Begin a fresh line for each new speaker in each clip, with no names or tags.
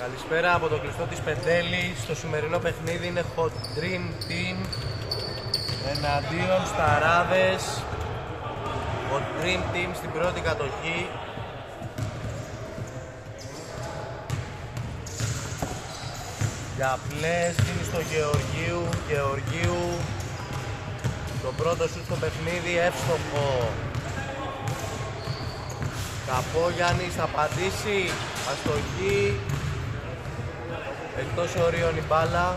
Καλησπέρα από το κλειστό της Πεντέλης. Στο σημερινό παιχνίδι είναι Hodream Team εναντίον Starades. Hodream Team στην πρώτη κατοχή. Για πλές δίνει στο Γεωργίου. Το πρώτο σουτ στο παιχνίδι εύστοχο. Καπόγιαννης θα πατήσει, αστοχή, εκτός ορίων η μπάλα.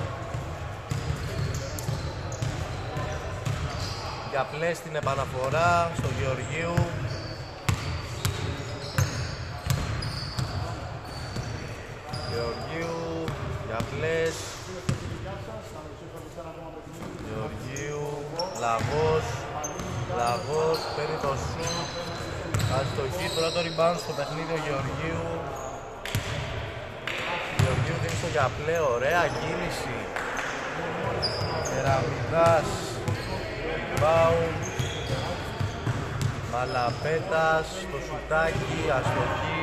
Για πλές την επαναφορά στο Γεωργίου. Γεωργίου, για πλές. Γεωργίου, Λαγός, παίρνει το σουτ. Αστοχή, πρώτο rebound στο παιχνίδι ο Γεωργίου. Γεωργίου δίνει στο για πλέ, ωραία κίνηση. Κεραμιδάς, rebound. Μαλαπέτας, το σουτάκι, αστοχή.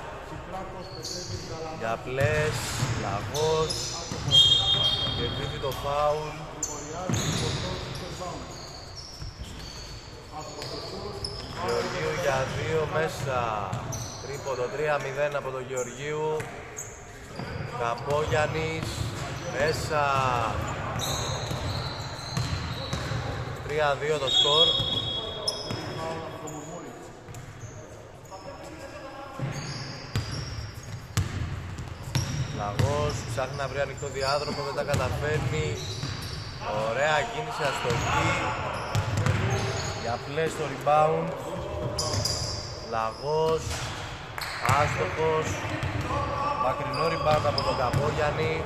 Για πλές, Λαγός. Κερδίζει το φάουλ. Γεωργίου για 2 μέσα. Τρίποντο 3-0 από τον Γεωργίου. Καπόγιαννης μέσα. 3-2 το σκορ. Λαγός ψάχνει να βρει ανοιχτό διάδρομο, δεν τα καταφέρνει. Ωραία κίνηση, αστοχή. Για πλές στο rebound. Λαγός, άστοχος. Μακρινό rebound από τον Καπόγιαννη.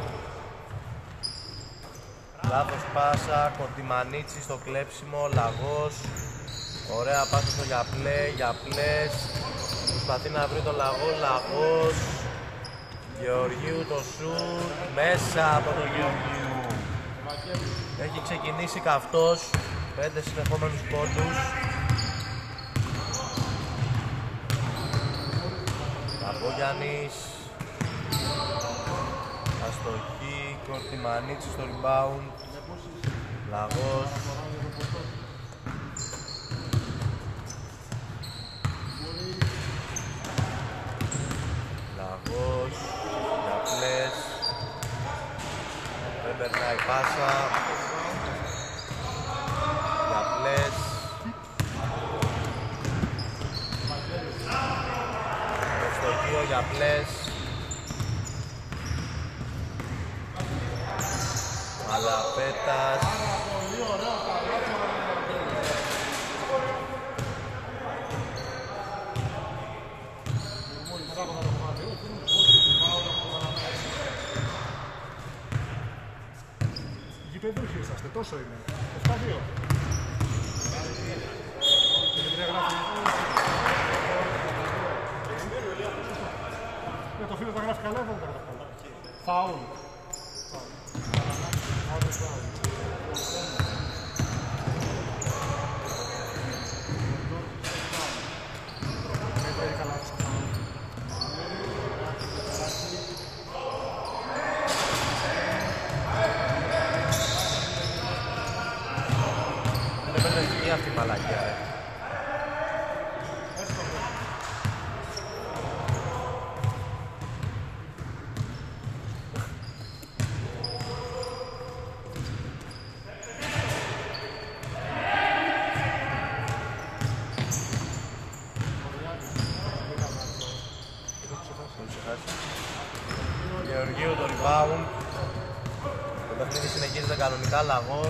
Λάθος πάσα, Κοντιμανίτσι στο κλέψιμο. Λαγός, ωραία πάσα στο για πλές. Προσπαθεί να βρει τον Λαγός. Γεωργίου το σουτ, μέσα από τον Γεωργίου. Έχει ξεκινήσει καυτός, 5 συνεχόμενους πόντους. Καπόγιαννης, αστοχή, Κορτιμανίτσι στο rebound. Λαγός. Λαγός, για πλές. Δεν περνάει πάσα. Για πλές. Ευστοχείο για πλές. Μαλαπέτας.
Γηπεδούχοι είσαστε, τόσο είναι. 7-2. Το φίλο τα γράφει καλά, δεν τα γράφει καλά. Φάουλ.
Αυτή η μαλακιά, ρε. Γεωργίου το rebound. Το παιχνίδι συνεχίζεται κανονικά.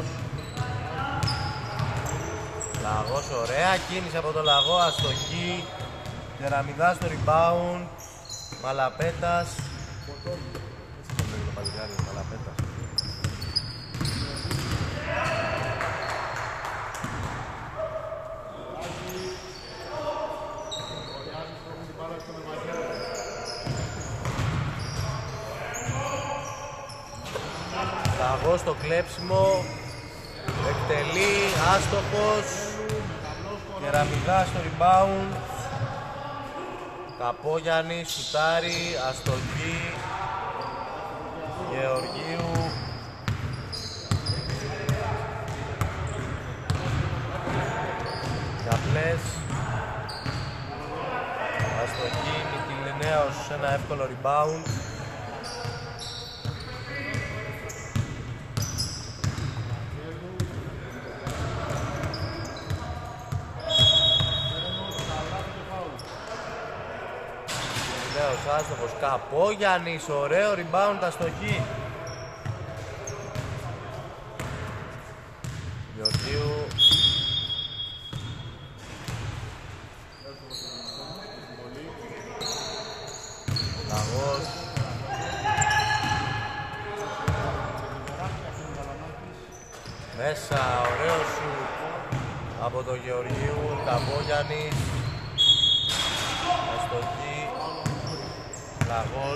Λαγός, ωραία κίνηση από το Λαγό, αστοχή. Κεραμιδάς στο rebound. Μαλαπέτας. Μαλαπέτας. Λαγός στο κλέψιμο. Εκτελεί, άστοχος. Κεραμιδάς στο rebound. Καπόγιαννης, σουτάρι, αστοχή. Γεωργίου. Διαπλές. Αστοχή, Μικυλινέος σε ένα εύκολο rebound. Μικυλινέος άστοχος, Καπόγιαννης, ωραίο rebound, αστοχή. Γεωργίου. Λαγός. Μέσα, ωραίο σου από το Γεωργίου, Καπόγιαννης. Αστοχή. Λαγός.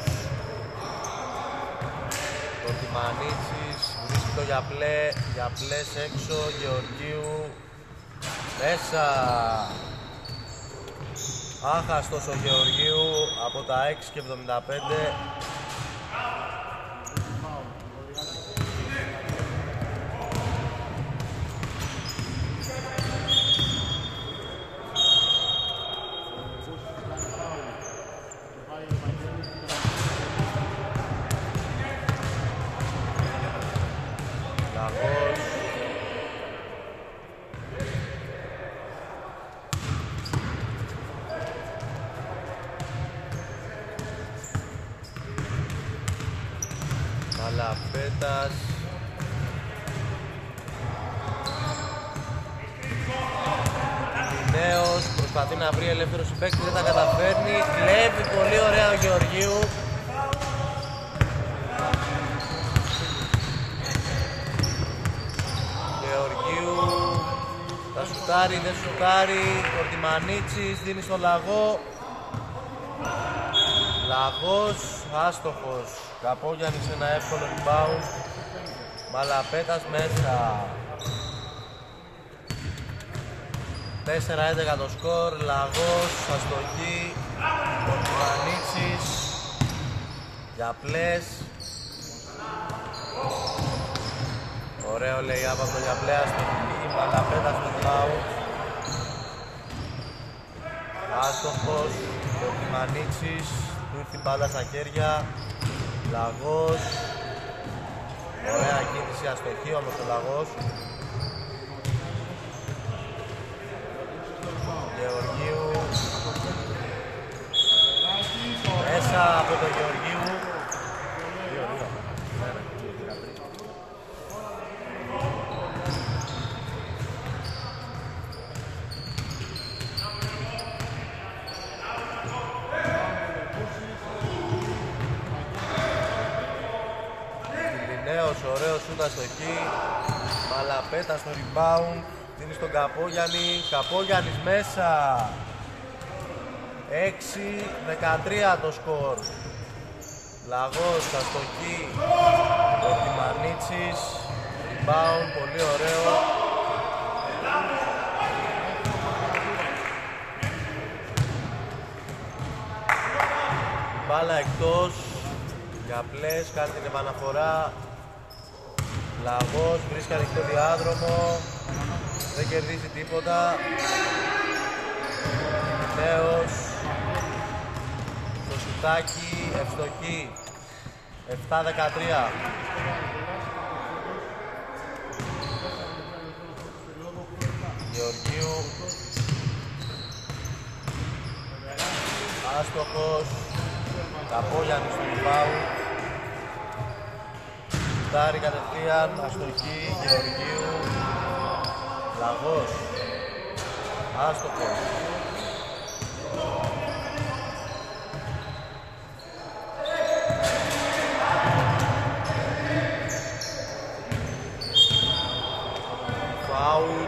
Το Τιμανίτσης βρίσκει το Γιαπλές έξω, Γεωργίου. Μέσα. Άχαστος ο Γεωργίου από τα 6,75. Λαγός. Μαλαπέτας. Νέος προσπαθεί να βρει ελεύθερο συμπαίκτη, δεν τα καταφέρνει. Κλέβει πολύ ωραία ο Γεωργίου. Γεωργίου θα σουτάρει, δεν σουτάρει. Ο Τιμανίτσης δίνει στο Λαγό. Λαγός άστοχος. Καπόγιαννης σε ένα εύκολο rebound. Μαλαπέτας μέσα. 4-11 το σκορ. Λαγός, αστοχή. Τιμανίτσης. Γιαπλές. Ωραίο λέει από το Γιαπλέ, αστοχή. Μαλαπέτας με rebound. Άστοχος. Ο Τιμανίτσης. Του ήρθε η μπάλα στα χέρια. Λαγός. Ωραία κίνηση, αστοχή όμως ο Λαγός. Γεωργίου. Μέσα από το Γεωργίου. Ωραίο σούτα στο εκεί. Μαλαπέτα στο rebound. Δίνει στον Καπόγιαννη. Καπόγιαννης μέσα. 6-13 το σκορ. Λαγός στο εκεί. Το Τιμανίτσης. Rebound, πολύ ωραίο. Μπάλα εκτός. Γιαπλές, κάνει την επαναφορά. Λαγός βρίσκει ανοιχτό διάδρομο. Δεν κερδίζει τίποτα. Νέος. Στο σουτάκι, ευστοχή. 7-13. Γεωργίου. Άστοχος. Καπόγιαννης του rebound. Σουτάρει κατευθείαν, αστοχή, Γεωργίου. Λαγός. Άστοχος. Φάουλ.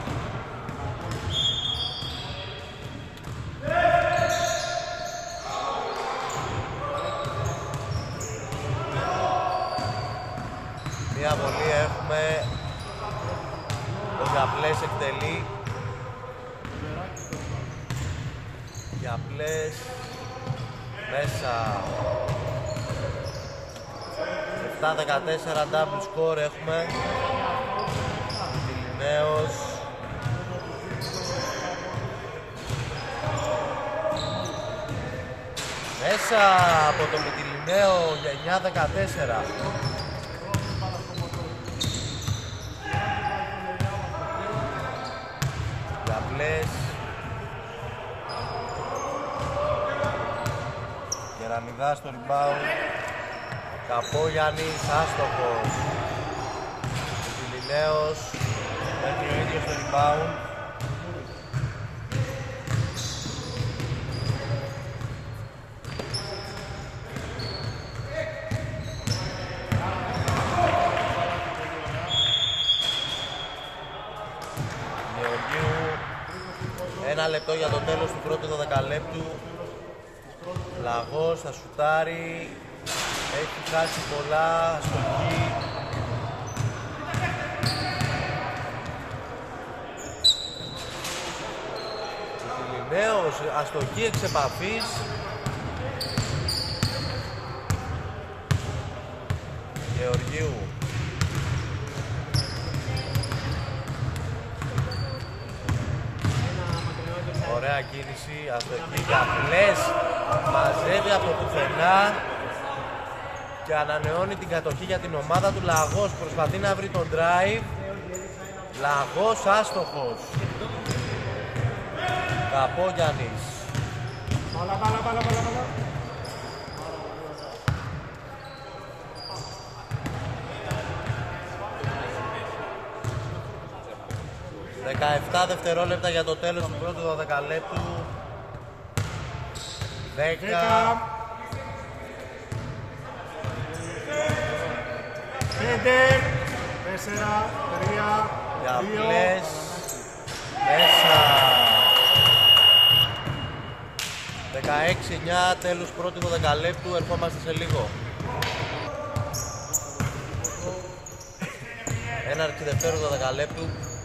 Μία βολή έχουμε. Ο Γιαπλές εκτελεί. Γιαπλές μέσα. 17-14 double score έχουμε. Τιλινέος. Μέσα από το Μυτιλινέο για 9-14. Διαπλές. Γεραμιδάς στο rebound. Καπόγιαννης, άστοχος. Μυτιλινέος. Έχει ο ίδιος στο rebound. Ένα λεπτό για το τέλος του πρώτου 12 λεπτού. Λαγός θα σουτάρει. Έχει χάσει πολλά. Αστοχή. Τιλινέος, αστοχή εξ επαφής. Γεωργίου. Ωραία κίνηση, αστοχή για πλες, μαζεύει από πουθενά και ανανεώνει την κατοχή για την ομάδα του. Λαγός προσπαθεί να βρει τον drive. Λαγός άστοχος. Καπόγιαννης.
Μπάλα.
17 δευτερόλεπτα για το τέλος του πρώτου 12 λεπτού. 10.
5, 4, 3,
Για
2.
πλες. Μέσα. 16-9 τέλος πρώτου 12 λεπτού. Ερχόμαστε σε λίγο. Έναρξη δευτέρου 12 λεπτού.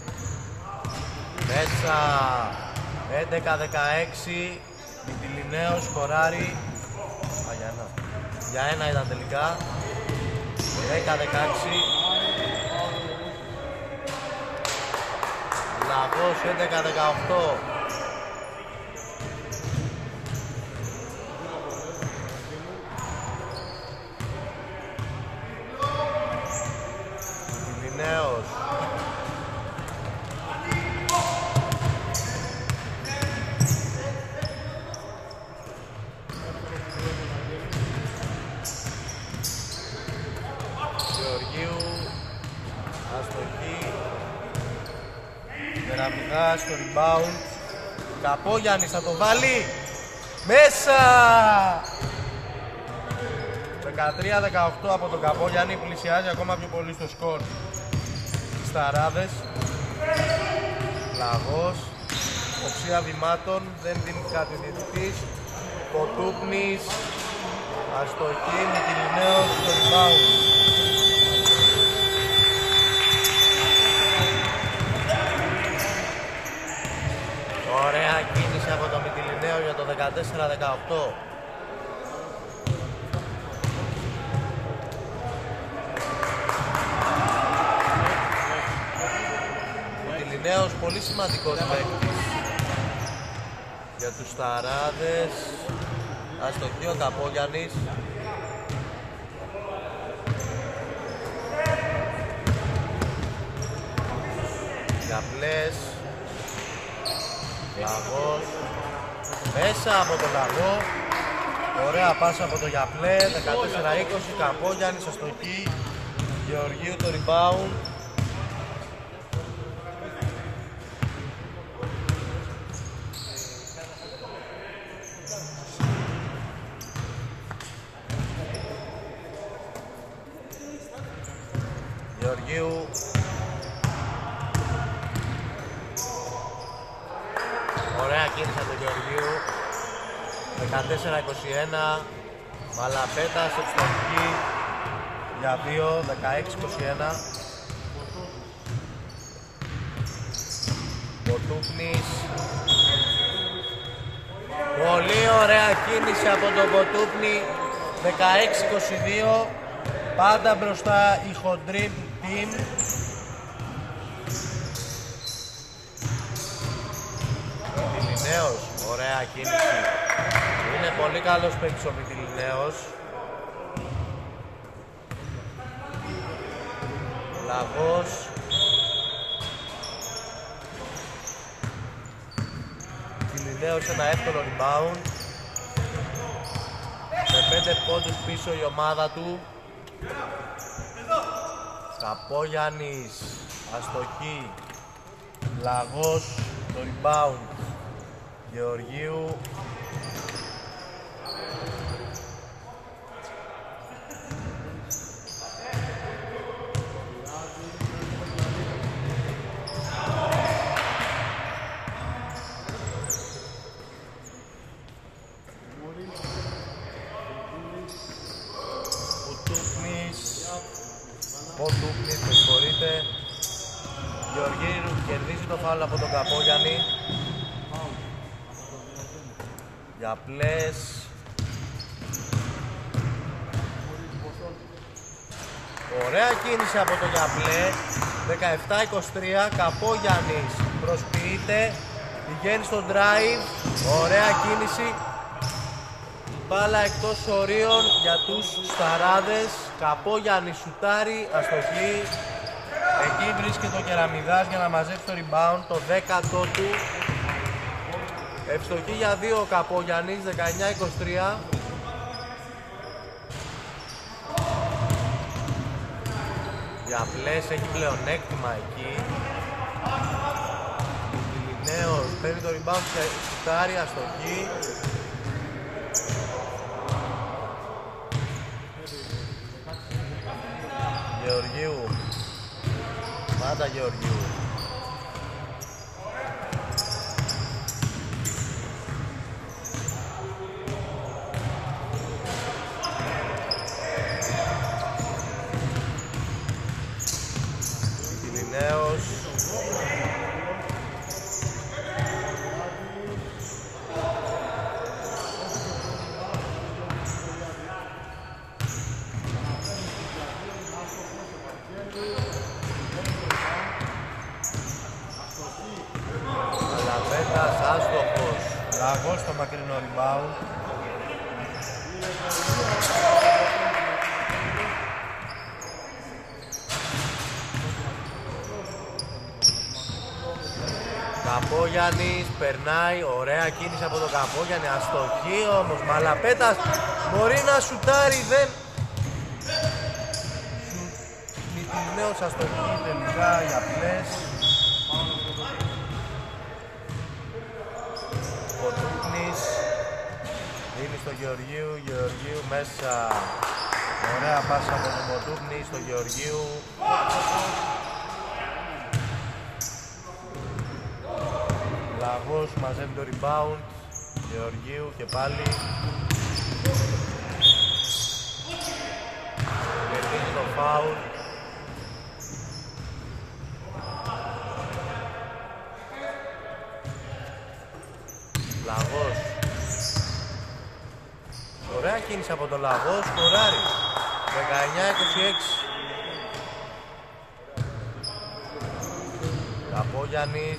Μέσα. 11-16. Μυτιλινέος σκοράρει. Για ένα ήταν τελικά. 10-16. Λαγός 11-18. Μυτιλινέος. Γεραμιδάς στο rebound. Καπόγιαννης θα το βάλει. Μέσα! 13-18 από τον Καπόγιαννη. Πλησιάζει ακόμα πιο πολύ στο σκορ. Σταράδες. Λαγός. Οψία βημάτων. Δεν δίνει κάτι διαιτητής. Ποτούπνης. Αστοχή. Μυτιλινέος στο rebound. Ωραία κίνηση από το Μυτιλινέο για το 14-18. Μυτιλινέος πολύ σημαντικός παίκτης για τους Σταράδες. Αστοχή ο Καπόγιαννης. Γαπλές. Λαγός. Μέσα από τον Λαγό. Ωραία πάσα από το Γιαπλέ. 14-20. Καπόγιαννης αστοχή. Γεωργίου το rebound. Γεωργίου. Ωραία κίνηση από τον Γεωργίου. 14-21. Μαλαπέτας ευστοχή για 2. 16-21. Ποτούπνης. Πολύ ωραία κίνηση από τον Ποτούπνη. 16-22. Πάντα μπροστά η Hodream Team. Μητυλινέος, ωραία κίνηση. Είναι πολύ καλός παίκτης ο Μητυλινέος. Λαγός. Μητυλινέος ένα εύκολο rebound. Με 5 πόντους πίσω η ομάδα του. Καπόγιαννης, αστοχή. Λαγός, το rebound Γεωργίου. Ποτούπνης, με συγχωρείτε. Γεωργίου κερδίζει το φάουλ από τον Καπόγιαννη. Για πλες. Ωραία κίνηση από το Γιαπλέ. 17-23. Καπόγιαννης προσποιείται. Πηγαίνει στο drive. Ωραία κίνηση. Μπάλα εκτός ορίων για τους Σταράδες. Καπόγιαννης σουτάρει, αστοχή. Εκεί βρίσκεται ο Κεραμιδάς για να μαζέψει το rebound, το 10ο του. Ευστοχή για 2 ο Καπόγιαννης, 19-23. Διαπλές έχει πλεονέκτημα εκεί. Μητυλινέος παίρνει το rebound και σουτάρει, αστοχή. Γεωργίου, πάντα Γεωργίου. Μητυλινέος. Λαγός στο μακρινό rebound. Καπόγιαννης περνάει, ωραία κίνηση από τον Καπόγιαννη, αστοχή όμως, Μαλαπέτας μπορεί να σουτάρει, δεν... Μητυλινέος αστοχή τελικά για πλες. Ποτούπνης δίνει στο Γεωργίου, Γεωργίου μέσα. Ωραία πάσα από τον Ποτούπνη στο Γεωργίου. Λαγός μαζεύει το rebound Γεωργίου και πάλι. Κερδίζει το foul. Λαγός. Ωραία κίνηση από τον Λαγός, σκοράρει. 19-26. Καπόγιαννης.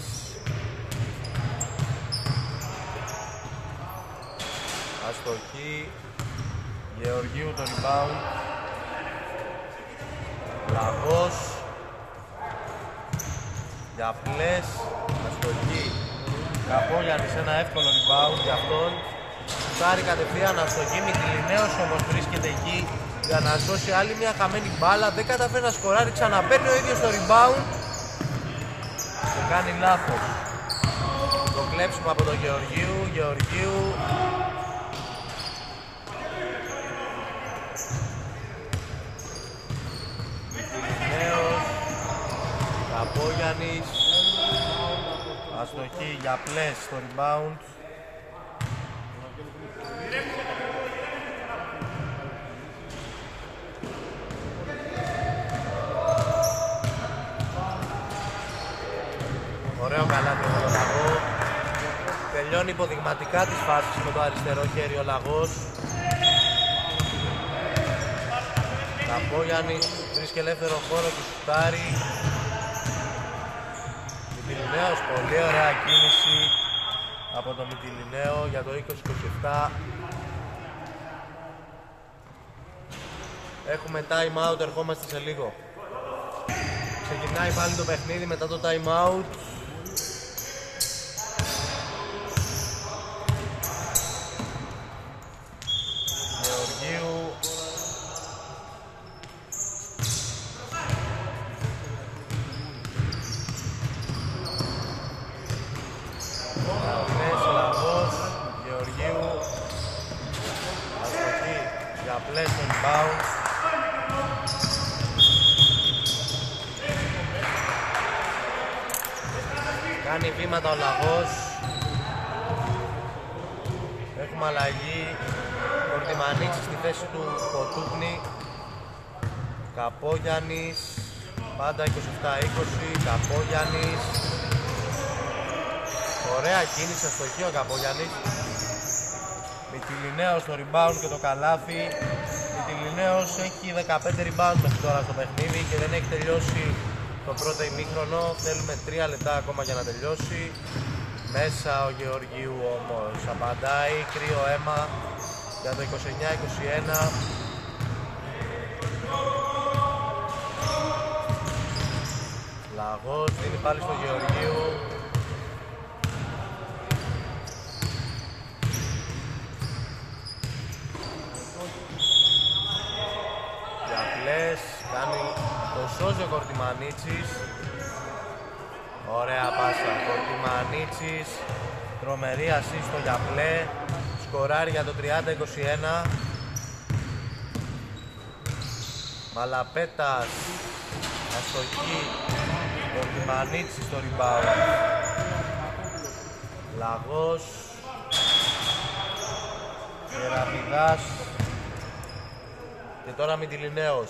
Αστοχή. Γεωργίου το rebound. Λαγός. Για πλες. Αστοχή. Καπόγιαννης ένα εύκολο rebound για αυτόν. Σουτάρει κατευθείαν αστοχή. Μητυλινέος όμως βρίσκεται εκεί για να σώσει άλλη μια χαμένη μπάλα. Δεν καταφέρει να σκοράρει, ξαναπαίρνει ο ίδιος το rebound. Το κάνει λάθος. Το κλέψιμο από τον Γεωργίου. Γεωργίου. Μητυλινέος. Καπόγιαννης. Αστοχή για πλες στο rebound. Ωραίο καλάθι με τον Λαγό. Τελειώνει υποδειγματικά τις φάσεις με το αριστερό χέρι ο Λαγός. Καπόγιαννης βρίσκει ελεύθερο χώρο και σουτάρει. Μυτιληναίος, πολύ ωραία κίνηση από το Μυτιληναίο για το 20-27. Έχουμε time out, ερχόμαστε σε λίγο. Ξεκινάει πάλι το παιχνίδι μετά το time out. Γεωργίου. Καφές, Λαγός, Γεωργίου. Αστοχή για πλές στο rebound. Κάνει βήματα ο Λαγός. Έχουμε αλλαγή. Κορτιμανίτσι στη θέση του Κοτούπνη. Καπόγιαννης. Πάντα 27-20. Καπόγιαννης. Ωραία κίνηση, αστοχή ο Καπόγιαννης. Μυτιληναίος στο rebound και το καλάθι. Μυτιληναίος έχει 15 rebound μέχρι τώρα στο παιχνίδι και δεν έχει τελειώσει το πρώτο ημίχρονο. Θέλουμε 3 λεπτά ακόμα για να τελειώσει. Μέσα ο Γεωργίου όμως απαντάει, κρύο αίμα για το 29-21. Λαγός δίνει πάλι στο Γεωργίου. Κάνει το σώζει ο Κορτιμανίτσης. Ωραία πάσα, Κορτιμανίτσης. Τρομερή ασίστο για πλέ. Σκοράρει για το 30-21. Μαλαπέτας. Αστοχή. Κορτιμανίτσης στο rebound. Λαγός. Κεραμιδάς. Και τώρα Μυτιληναίος.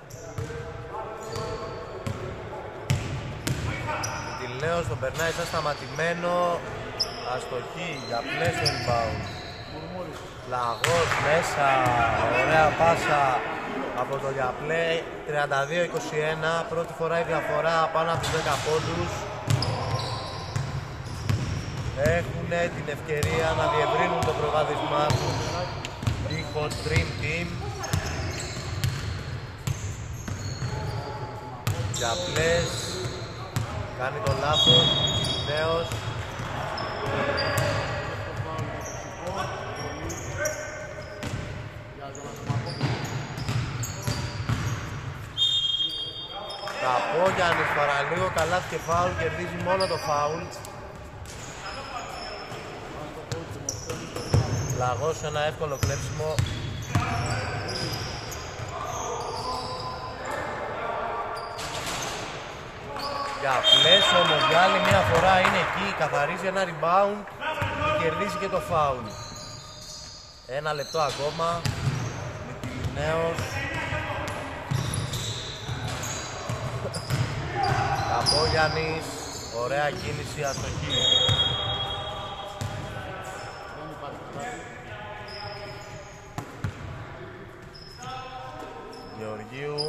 Μυτιληναίος τον περνάει σαν σταματημένο. Αστοχή για πλέ στο rebound. Λαγός μέσα. Ωραία πάσα από το για πλέ. 32-21. Πρώτη φορά η διαφορά πάνω από τους 10 πόντους. Έχουν την ευκαιρία να διευρύνουν το προβάδισμά τους η Hodream Team. Για πλές, κάνει το λάθος, νέος. Καπόγιαννης παραλίγο, καλάθι και φάουλ, κερδίζει μόνο το φάουλ. Λαγός ένα εύκολο κλέψιμο. Για πλές όμως για άλλη μια φορά είναι εκεί, καθαρίζει ένα rebound και κερδίζει και το foul. Ένα λεπτό ακόμα. Μυτιληναίος. Καπόγιαννης. Ωραία κίνηση, αστοχή. Γεωργίου.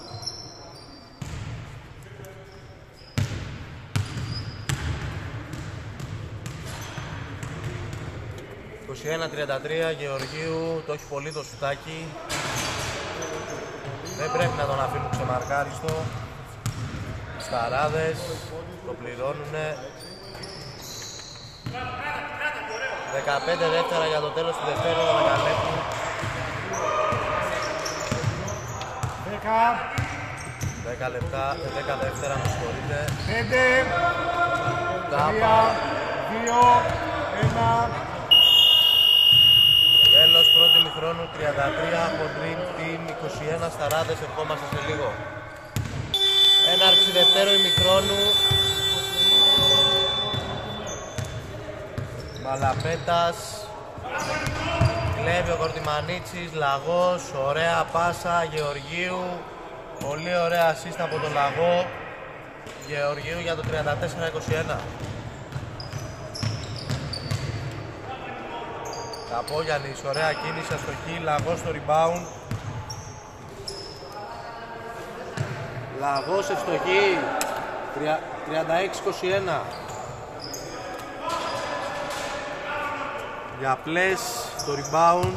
21-33, Γεωργίου, το έχει πολύ το σουτάκι. Δεν πρέπει να τον αφήνουν ξεμαρκάριστο. Σταράδες, το πληρώνουνε. 15 δεύτερα για το τέλος του δευτέρου δεκαλέπτου. 10 λεπτά, 10 δεύτερα, με συγχωρείτε.
5, 3, 2, 1.
Τέλος πρώτη ημιχρόνου, 33, Hodream Team 21, Starades, ερχόμαστε σε λίγο. Έναρξη δευτέρου ημιχρόνου. Μαλαπέτας. Κλέβει ο Κορτιμανίτσης, Λαγός, ωραία πάσα Γεωργίου. Πολύ ωραία assist από τον Λαγό. Γεωργίου για το 34-21. Καπόγιαννης, ωραία κίνηση, αστοχή, Λαγός στο rebound. Λαγός ευστοχή. 36-21. Για πλες στο rebound.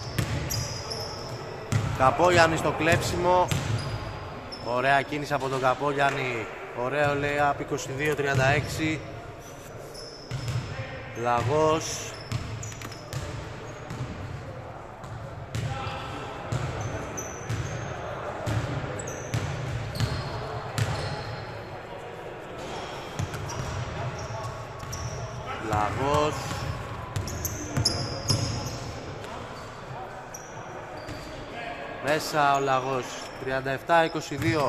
Καπόγιαννη στο κλέψιμο. Ωραία κίνηση από τον Καπόγιαννη. Ωραίο layup 22-36. Λαγός. Λαγός. Μέσα ο Λαγός. 37-22.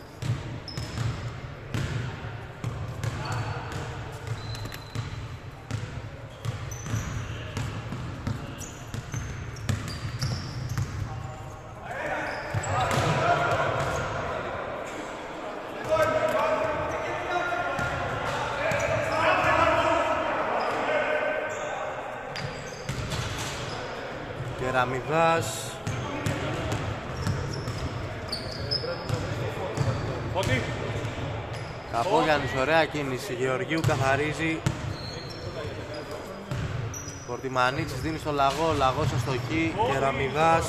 Κεραμιδάς. Καπόγιαννης, ωραία κίνηση. Γεωργίου καθαρίζει. Κορτιμανίτσης δίνει στο Λαγό. Λαγός αστοχή. Κεραμιδάς.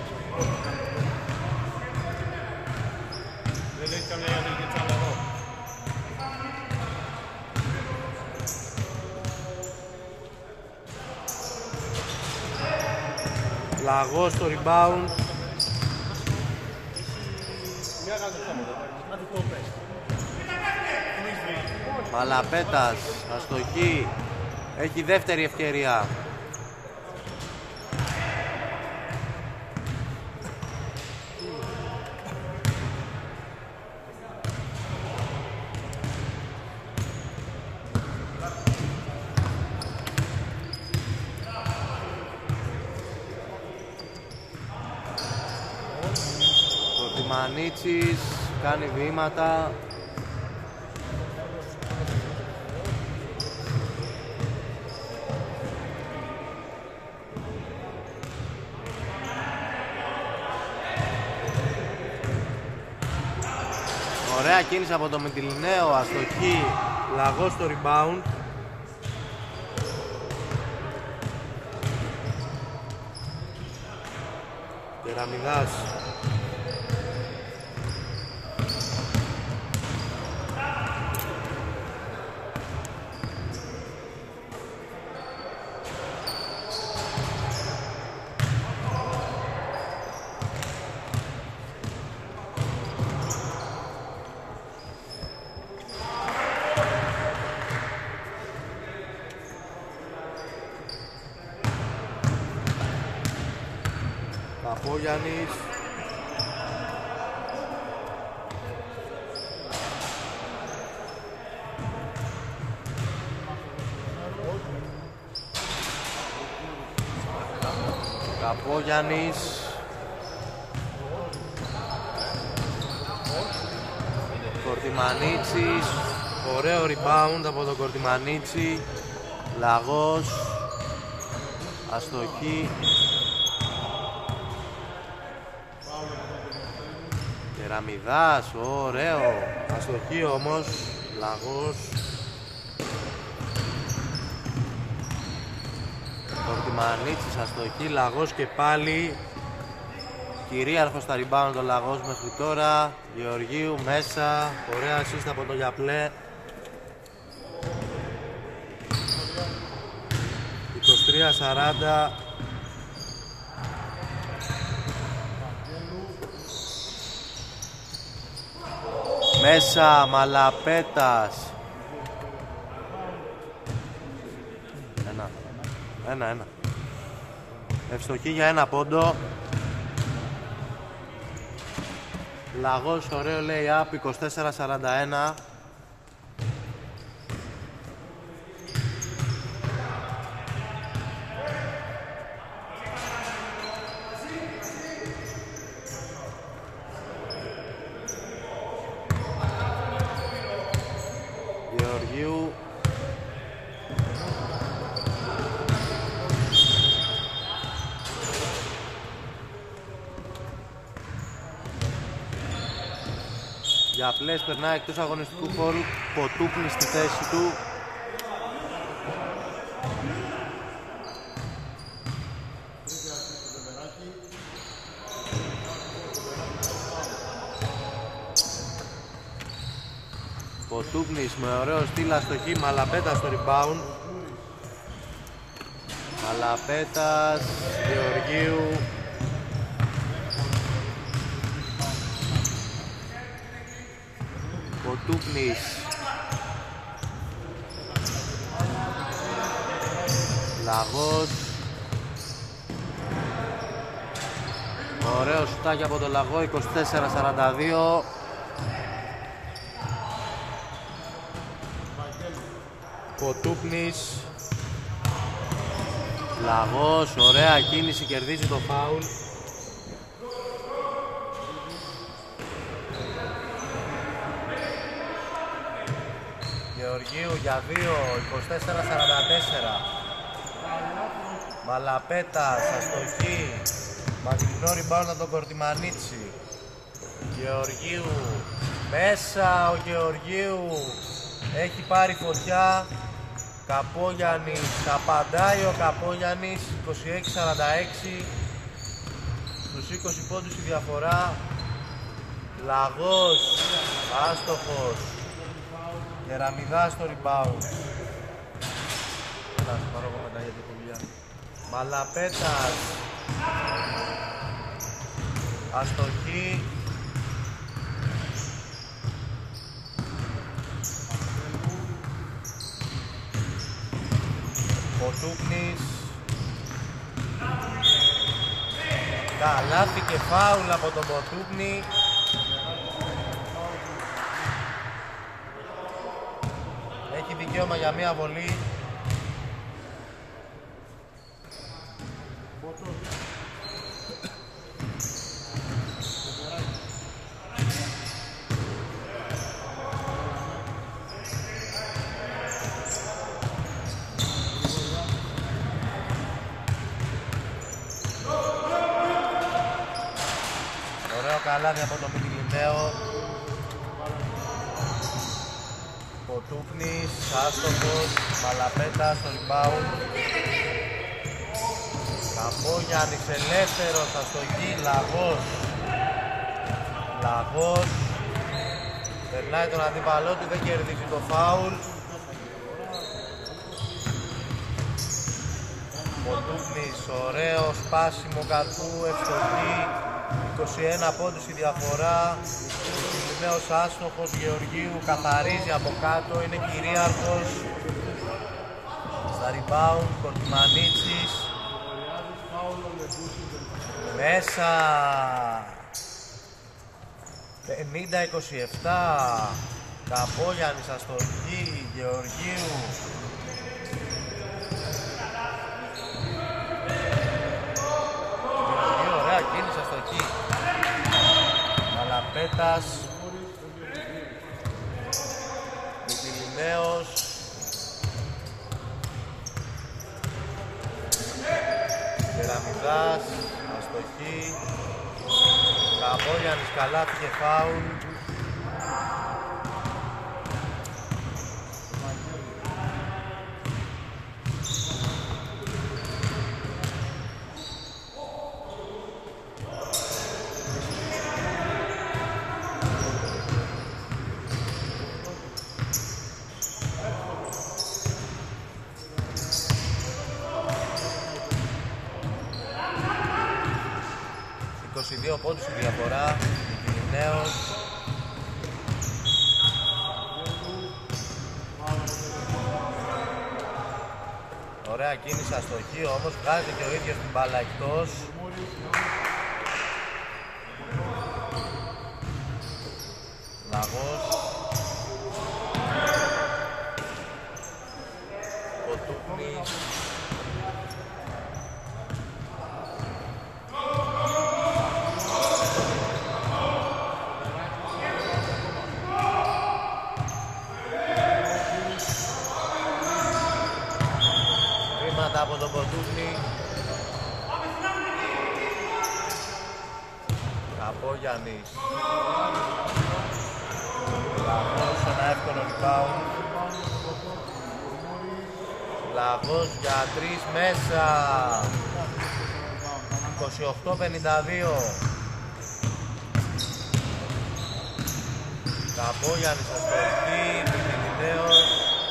Λαγός στο rebound. Μαλαπέτας, αστοχή. Έχει δεύτερη ευκαιρία. Κορτιμανίτσης κάνει βήματα. Ωραία κίνηση από το Μητυλινέο, αστοχή. Λαγός στο rebound. Κεραμιδάς. Καπόγιαννης. Καπόγιαννης. Κορτιμανίτσης. Ωραίο rebound από τον Κορτιμανίτσι. Λαγός. Αστοχή. Κεραμιδάς, ωραίο. Αστοχή όμως. Λαγός. Κορτιμανίτσης, αστοχή. Λαγός και πάλι. Κυρίαρχος στα rebound ο Λαγός μέχρι τώρα. Γεωργίου μέσα. Ωραία assist από το Γιαπλέ. 23-40. Μέσα, Μαλαπέτας. Ένα. Ευστοχή για ένα πόντο. Λαγός, ωραίο lay-up, 24-41. Γεωργίου. Για πλές περνάει εκτός αγωνιστικού χώρου, Ποτούπνη στη θέση του. Ποτούπνης με ωραίο στυλ αστοχή, Μαλαπέτας στο rebound. Μαλαπέτας, Γεωργίου. Ποτούπνης. Λαγός. Ωραίο σουτάκι από το Λαγό, 24-42. Ποτούπνης. Λαγός, ωραία κίνηση, κερδίζει το φάουλ. Γεωργίου για 2, 24-44. Μαλαπέτας, αστοχή. Μακρινό rebound από τον Κορτιμανίτσι. Γεωργίου, μέσα ο Γεωργίου. Έχει πάρει φωτιά. Καπόγιαννης, απαντάει ο Καπόγιαννης, 26-46. Στους 20 πόντους η διαφορά. Λαγός, άστοχος. Κεραμιδάς στο rebound. Να σου πάρω εγώ μετά για την δουλειά. Μαλαπέτας. Αστοχή. Ποτούπνης. Καλάθι και φάουλ από τον Ποτούπνη. Έχει δικαίωμα για μία βολή. Καλάθι από το Μητυλινέο. Ποτούπνης, άστοχος, Μαλαπέτας στο rebound. Καπόγιαννης ελεύθερος, αστοχή, Λαγός. Λαγός. Περνάει τον αντίπαλό του, δεν κερδίζει το φάουλ. Ποτούπνης, ωραίο σπάσιμο καρπού, ευστοχή. 21 πόντους η διαφορά. Νέος άστοχος, Γεωργίου καθαρίζει από κάτω, είναι κυρίαρχος. Στα rebound, Κορτιμανίτσης. Μέσα. 50-27. Καπόγιαννης, αστοχή, Γεωργίου. Γεωργίου, ωραία κίνηση, αστοχή. Μαλαπέτας. Μητυλινέος. Κεραμιδάς, αστοχή. Καπόγιαννης, καλάθι και φάουλ. Δύο πόντους η διαφορά, Μητυλινέος. Ωραία κίνηση, αστοχή, όμως βγάζει και ο ίδιος την μπάλα εκτός. Λαγός. Ποτούπνης. Από τον Ποτούπνη. Καπόγιαννης. Λαγός, ένα εύκολο rebound. Λαγός για 3 μέσα. 28-52. Καπόγιαννης στο εκεί, Μητυλινέος.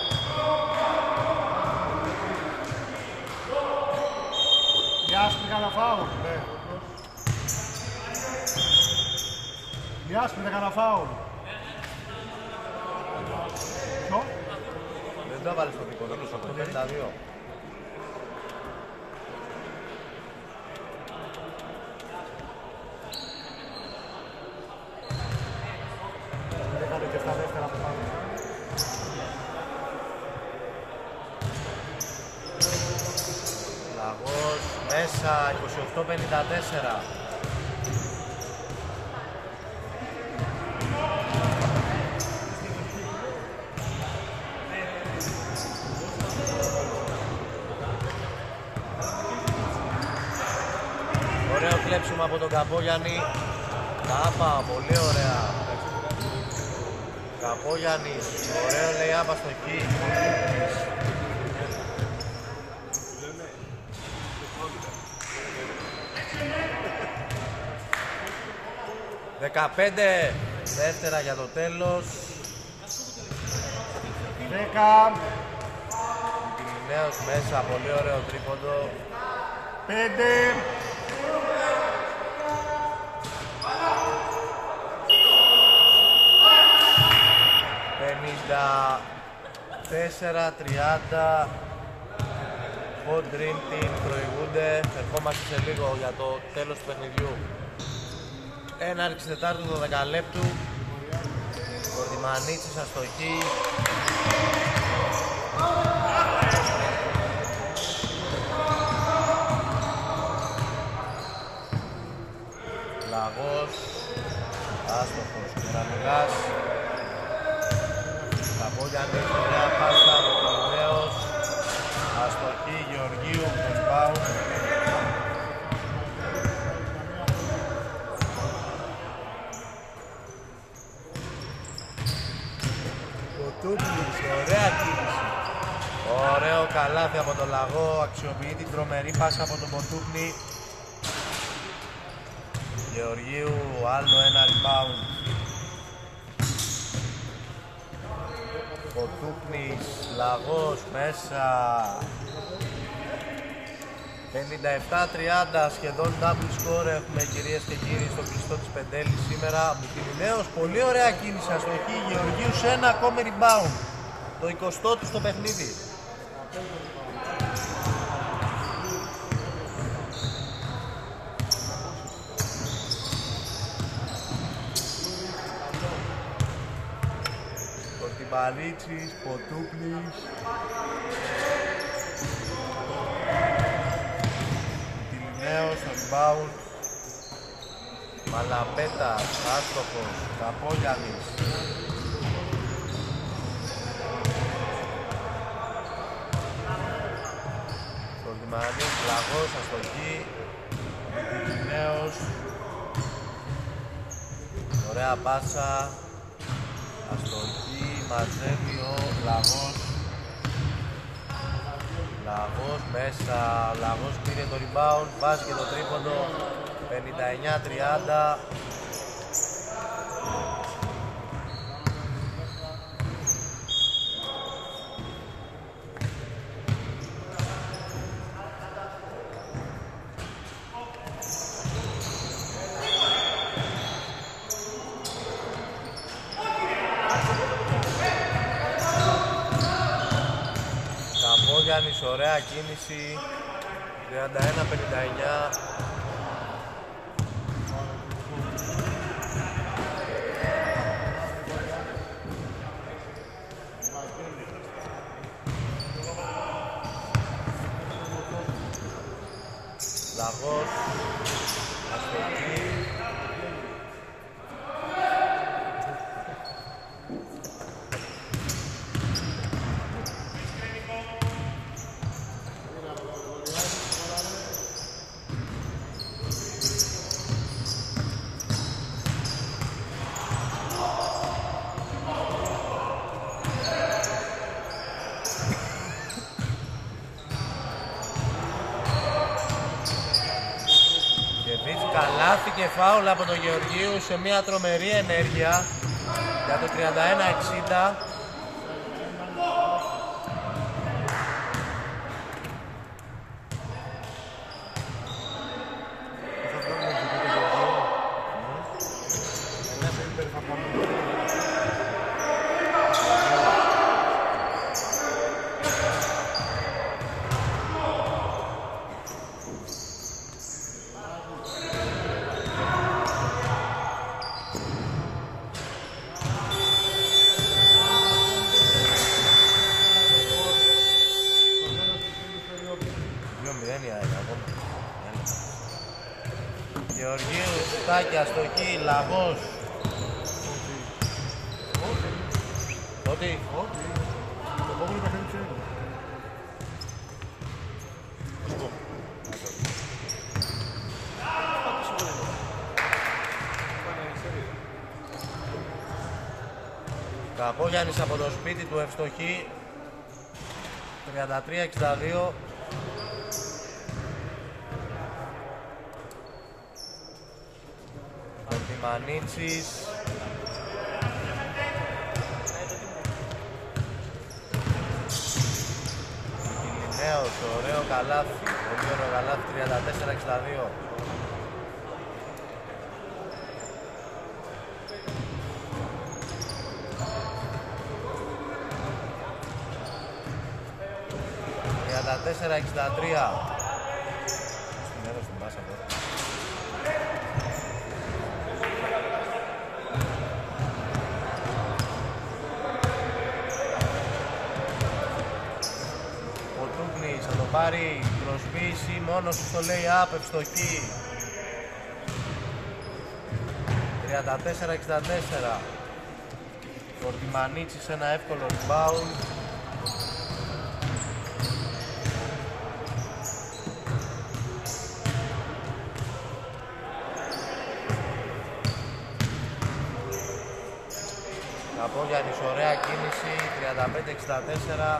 Γιάσπρη κάνα φάουλ. Γιάσπρη κάνα φάουλ. Ποιο?
Δεν το έβαλες στο δικό, το 52.
Έκανε και στα δεύτερα από πάνω.
Λαγός μέσα, 28-54. Ωραίο κλέψιμο από τον Καπόγιαννη. Κάπα, πολύ ωραία. Καπόγιαννης, ωραίο λέει άπα στο εκεί. 15 δεύτερα για το τέλος.
10.
Μητυλινέος μέσα, πολύ ωραίο τρίποντο.
5.
54-30. Hodream team προηγούνται. Ερχόμαστε σε λίγο για το τέλος του παιχνιδιού. Έναρξη τετάρτου 12 λεπτού. Κορδιμανίτσης αστοχή. Λαγός. Άστοχος. Κεραμιλάς. Καπόγιαννης. Ωραία πάσα. Μητυλινέος. Αστοχή. Γεωργίου. Rebound. Ωραία κίνηση. Ωραίο καλάθι από τον Λαγό. Αξιοποιεί την τρομερή πάσα από τον Ποτούπνη. Γεωργίου, άλλο ένα rebound. Ποτούπνης, Λαγός μέσα. 57-30, σχεδόν double score έχουμε κυρίες και κύριοι στο κλειστό της Πεντέλης σήμερα. Μητυλινέος, πολύ ωραία κίνηση αστοχή. Γεωργίου σε ένα ακόμη rebound. Το 20ο του στο παιχνίδι. Κορτιμπαλίτσης, Ποτούπνης. Μητυλινέος στο rebound. Μαλαπέτας, άστοχος, Καπόγιαννης. Κορτιμανής, Λαγός, αστοχή. Μητυλινέος. Ωραία πάσα. Αστοχή, μαζεύει ο Λαγός. Λαγός μέσα, Λαγός πήρε το rebound, βάζει και το τρίποντο. 59-30. Καπόγιαννης, ωραία κίνηση. 31-59. Λαγός, αστοχή. Χάθηκε φάουλ από τον Γεωργίου σε μια τρομερή ενέργεια για το 31-60. Γεωργίου, Στάκη, αστοχή, Λαγός. Ότι.
Το επόμενο παιχνίδι ξέρει.
Καπόγιαννης από το σπίτι του, ευστοχή. 33-62. Μανίτσης. Κιλινέος, ωραίο καλάθι. Πολύ ωραίο καλάθι, 34-62. Στην έδω στην πάσα τώρα. Θα το πάρει προσποίηση, μόνος του στο lay-up, ευστοχή. 34-64. Φορτιμανίτσης ένα εύκολο rebound. Καπόγιαννης, ωραία κίνηση, 35-64.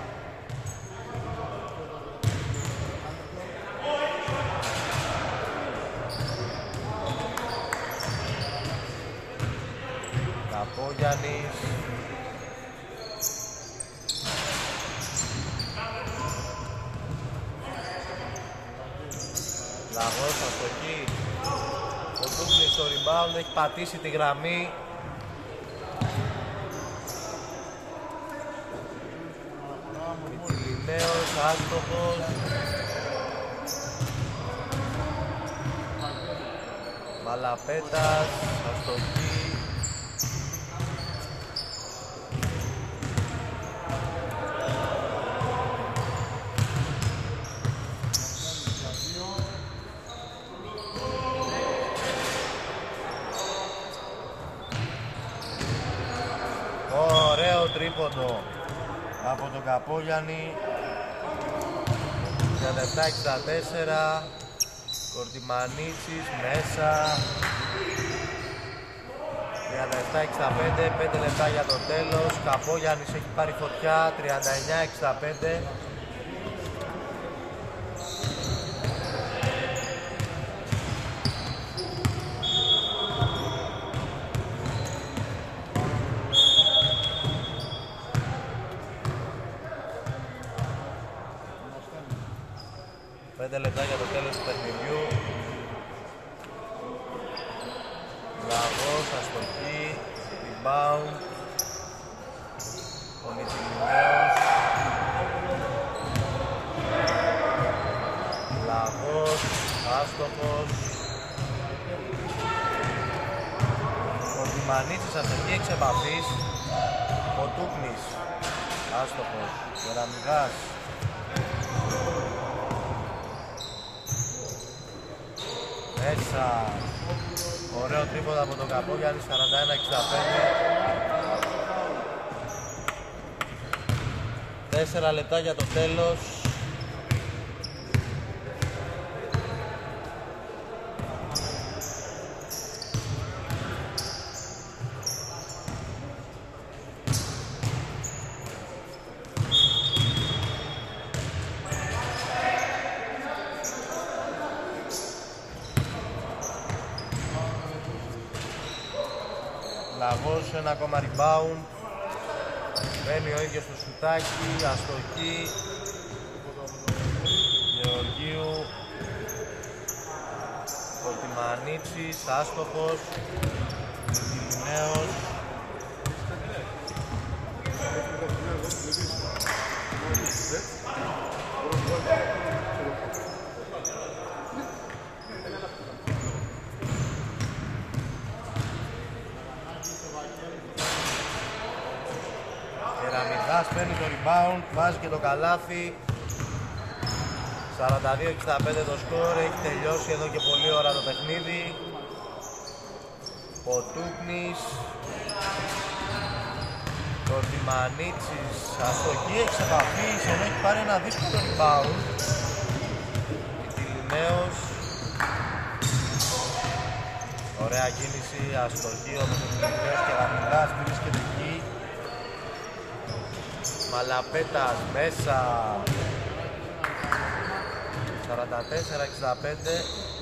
Καπόγιαννης. Λαγός, αστοχή. Ο Τούκλης στο rebound έχει πατήσει τη γραμμή. Μητυλινέος, άστοχος. Μαλαπέτας, αστοχή. Ωραίο τρίποντο από τον Καπόγιαννη. 37-64. Κορτιμανίτσης μέσα. 37-65. 5 λεπτά για το τέλος. Καπόγιαννης έχει πάρει φωτιά. 39-65. Λεπτά για το τέλος του παιχνιδιού. Λαγός, αστοχή, rebound. Ο Μητυλινέος. Λαγός, άστοχος. Ο Τιμανίτσης, αστοχή εξ επαφής. Ο Τούκνης, άστοχος. Γεραμιγάς. Μέσα. Ωραίο τρίποδο από τον Καπόγιαννη, 41-65. 4 λεπτά για το τέλος. Λαγός, ένα ακόμα rebound. Μπαίνει ο ίδιος στο σουτάκι, αστοχή. Γεωργίου. Κορτιμανίτσης, άστοχος. Μιλινέος. Κεραμιδάς παίρνει το rebound, βάζει και το καλάθι. 42-65 το σκορ, έχει τελειώσει εδώ και πολλή ώρα το παιχνίδι. Ποτούπνης. Κορτιμανίτσης, αστοχή, έχει σε επαφή, ενώ έχει πάρει ένα δύσκολο rebound. Μητυλινέος. Ωραία κίνηση, αστοχή, όμως ο Μητυλινέος και Γαμιδάς βρίσκεται εκεί. Μαλαπέτας μέσα. 44-65.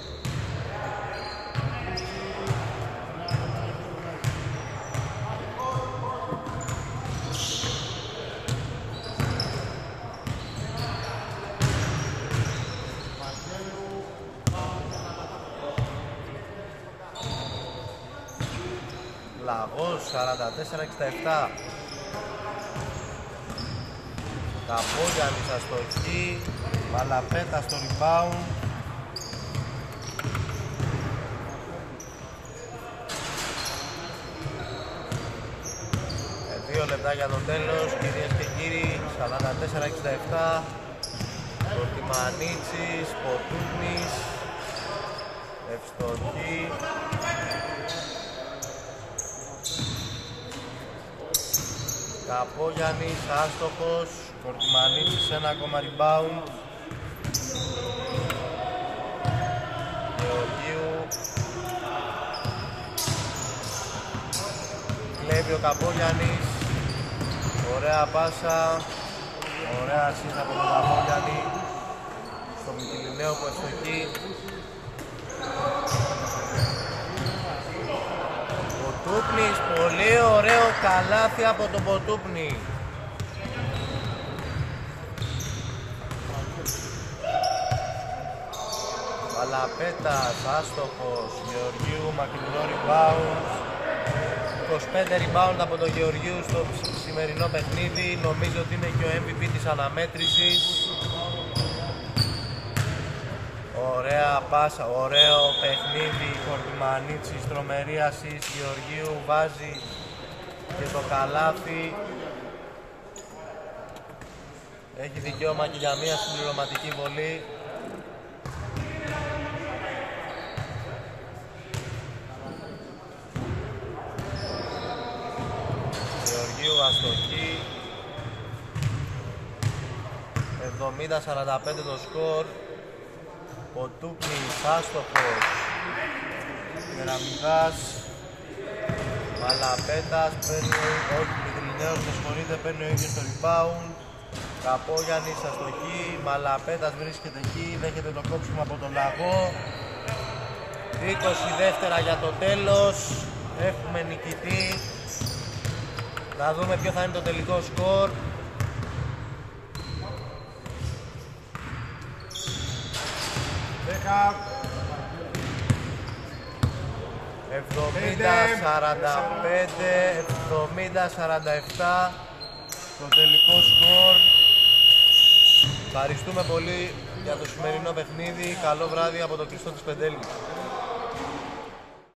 Λαγός 44-67. Καπόγιαννης αστοχή. Μαλαπέτα στο rebound. 2 λεπτά για το τέλος, κυρίες και κύριοι. 44-67. Κορτιμανίτσης, Ποτούνης, ευστοχή. Καπόγιαννης, άστοχος. Κορτιμανίτσης, ένα ακόμα rebound. Γεωργίου. Κλέβει ο Καπόγιαννης. Ωραία πάσα. Ωραία assist από τον Καπόγιαννη. Στο Μητυλινέο που ευστοχεί. Ποτούπνης, πολύ ωραίο καλάθι από τον Ποτούπνη. Μαλαπέτας, άστοχος, Γεωργίου, μακρινό rebound. 25 rebound από τον Γεωργίου στο σημερινό παιχνίδι. Νομίζω ότι είναι και ο MVP της αναμέτρησης. Ωραία πάσα, ωραίο παιχνίδι. Κορτιμανίτσης, τρομερή assist. Γεωργίου βάζει και το καλάθι. Έχει δικαίωμα και για μια συμπληρωματική βολή. Γεωργίου αστοχή. 70-45 το σκορ. Ποτούπνης άστοχος. Κεραμιδάς. Μαλαπέτας παίρνει, όχι Μητυλινέος με συγχωρείτε, παίρνει ο ίδιος το rebound. Καπόγιαννης αστοχή. Μαλαπέτας βρίσκεται εκεί, δέχεται το κόψιμο από τον Λαγό. 20 δεύτερα για το τέλος. Έχουμε νικητή. Να δούμε ποιο θα είναι το τελικό σκορ. 70-45, 70-47 το τελικό σκορ. Ευχαριστούμε πολύ για το σημερινό παιχνίδι. Καλό βράδυ από το κλειστό της Πεντέλης.